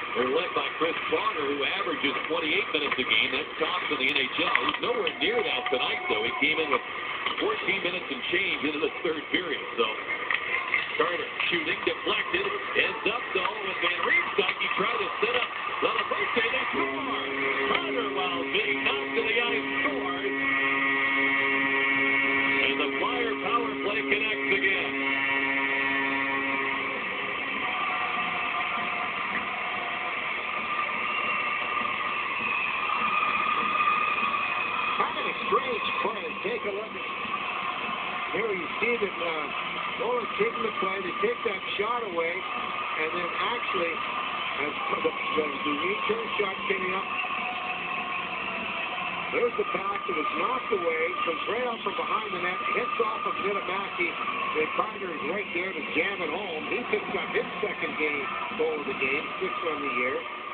They're led by Chris Bonner, who averages 28 minutes a game. That's tops in the NHL. He's nowhere near that tonight, though. He came in with 14 minutes and change into the third period. So Carter shooting, deflected, ends up, though, with Van Riemsdyk. He tried to set up on the birthday. They score. Carter, while being knocked to the ice, scores. And the Flyer power play connects again. Strange play. Take a look at here. You see that Nolan's taking the play. They take that shot away, and then actually, as the return shot came up, there's the pass that was knocked away, comes right out from behind the net, hits off of Niedermaki. The Carter is right there to jam it home. He picks up his second goal of the game, 6th on the year.